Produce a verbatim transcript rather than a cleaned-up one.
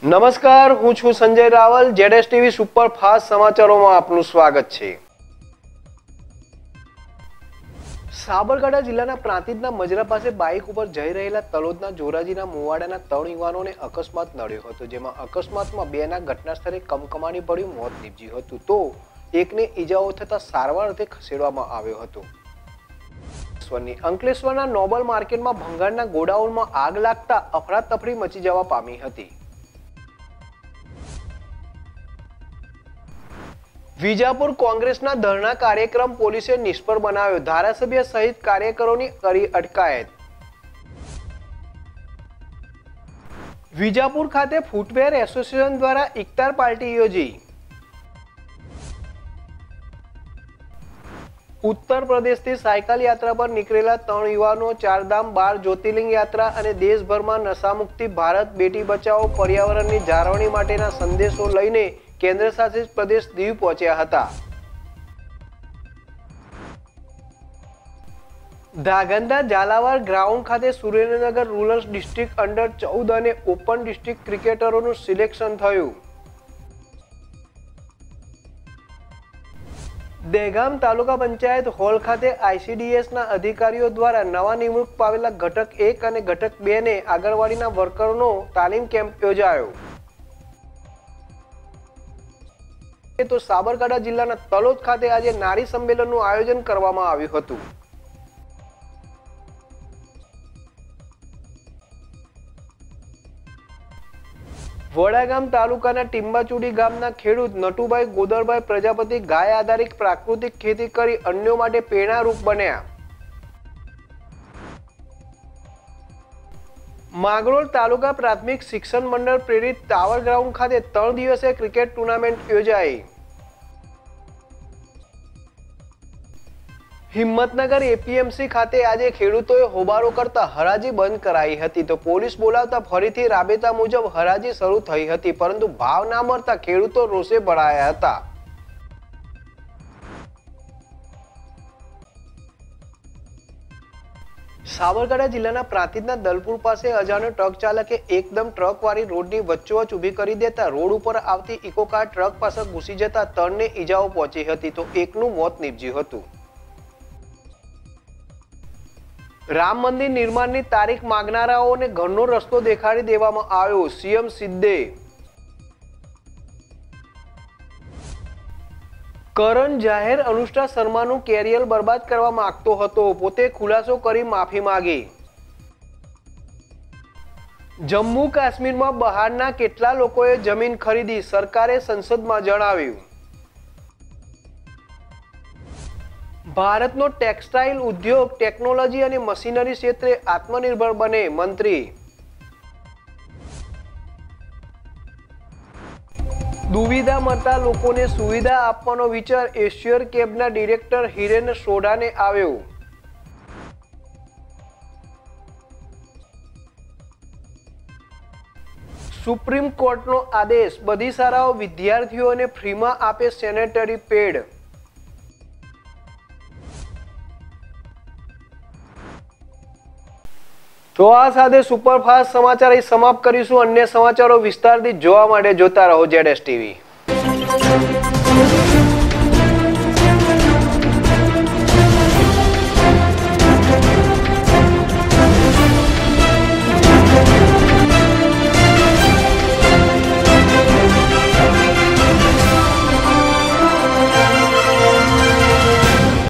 નમસ્કાર, હું છું સંજય રાવલ। જેડેસ ટીવી સુપર ફાસ્ટ સમાચારોમાં આપનું સ્વાગત છે। સાબરકાંઠા જિલ્લાના પ્રાંતિજના મજરા પાસે બાઇક ઉપર જઈ રહેલા તલોદના જોરાજીના મુવાડાના ત્રણ યુવાનોને અકસ્માત નડ્યો હતો, જેમાં અકસ્માતમાં બેના ઘટના સ્થળે કમકમાની ભર્યું મોત નીપજ્યું હતું, તો એકને ઈજાઓ થતા સારવાર અર્થે ખસેડવામાં આવ્યો હતો। અંકલેશ્વરના નોબલ માર્કેટમાં ભંગારના ગોડાઉનમાં આગ લાગતા અફરાતફરી મચી જવા પામી હતી। વિજાપુર કોંગ્રેસના ધરણા કાર્યક્રમ પોલીસે નિષ્ફળ બનાવ્યો, ધારાસભ્ય સહિત કાર્યકરોની કરી અટકાયત। વિજાપુર ખાતે ફૂટવેર એસોસિએશન દ્વારા ઇફતાર પાર્ટી યોજી। ઉત્તર પ્રદેશથી સાયકલ યાત્રા પર નીકળેલા ત્રણ યુવાનો ચારધામ બાર જ્યોતિર્લિંગ યાત્રા અને દેશભરમાં નશામુક્તિ ભારત બેટી બચાવો પર્યાવરણની જાળવણી માટેના સંદેશો લઈને કેન્દ્ર શાસિત પ્રદેશ દીવ પહોંચ્યા હતા। ધાગંદા ઝાલાવાડ ગ્રાઉન્ડ ખાતે સુરેન્દ્રનગર રૂરલ ડિસ્ટ્રિક્ટ અંડર ચૌદ અને ઓપન ડિસ્ટ્રિક્ટ ક્રિકેટરોનું સિલેક્શન થયું। દહેગામ તાલુકા પંચાયત હોલ ખાતે આઈસીડીએસના અધિકારીઓ દ્વારા નવા નિમણૂક પામેલા ઘટક એક અને ઘટક બે ને આંગણવાડીના વર્કરનો તાલીમ કેમ્પ યોજાયો। તો સાબરકાંઠા જિલ્લાના તલોદ ખાતે આજે નારી સંમેલનનું આયોજન કરવામાં આવ્યું હતું। વડાગામ તાલુકાના ટીંબાચુડી ગામના ખેડૂત નટુભાઈ ગોદરભાઈ પ્રજાપતિ ગાય આધારિત પ્રાકૃતિક ખેતી કરી અન્યો માટે પ્રેરણારૂપ બન્યા। માંગરોળ તાલુકા પ્રાથમિક શિક્ષણ મંડળ પ્રેરિત ટાવર ગ્રાઉન્ડ ખાતે ત્રણ દિવસીય ક્રિકેટ ટુર્નામેન્ટ યોજાઈ। હિંમતનગર એપીએમસી ખાતે આજે ખેડૂતોએ હોબાળો કરતા હરાજી બંધ કરાઈ હતી, તો પોલીસ બોલાવતા ફરીથી રાબેતા મુજબ હરાજી શરૂ થઈ હતી, પરંતુ ભાવ ના મળતા ખેડૂતો રોષે ભરાયા હતા। સાબરકાંઠા જિલ્લાના પ્રાંતિજના દલપુર પાસે અજાણ્યો ટ્રક ચાલકે એકદમ ટ્રક વાળી રોડની વચ્ચોવચ્ચ ઊભી કરી દેતા રોડ ઉપર આવતી ઇકો કાર ટ્રક પાછળ ઘૂસી જતા ત્રણને ઈજાઓ પહોંચી હતી, તો એકનું મોત નીપજ્યું હતું। રામ મંદિર નિર્માણની તારીખ માંગનારાઓને ઘરનો રસ્તો દેખાડી દેવામાં આવ્યો, સીએમ સિદ્ધે। કરણ જાહેર અનુષ્કા શર્માનું કેરિયર બરબાદ કરવા માંગતો હતો, પોતે ખુલાસો કરી માફી માંગી। જમ્મુ કાશ્મીરમાં બહારના કેટલા લોકોએ જમીન ખરીદી, સરકારે સંસદમાં જણાવ્યું। ભારતનો ટેક્સટાઇલ ઉદ્યોગ ટેકનોલોજી અને મશીનરી ક્ષેત્રે આત્મનિર્ભર બને, મંત્રી। દુવિધા મળતા લોકોને સુવિધા આપવાનો વિચાર એશિયર કેબના ડિરેક્ટર હિરેન સોઢાને આવ્યો। સુપ્રીમ કોર્ટનો આદેશ, બધી શાળાઓ વિદ્યાર્થીઓને ફ્રીમાં આપે સેનેટરી પેડ। તો આ સાથે સુપરફાસ્ટ સમાચાર અહીં સમાપ્ત કરીશું। અન્ય સમાચારો વિસ્તારથી જોવા માટે જોતા રહો જેડેસ ટીવી।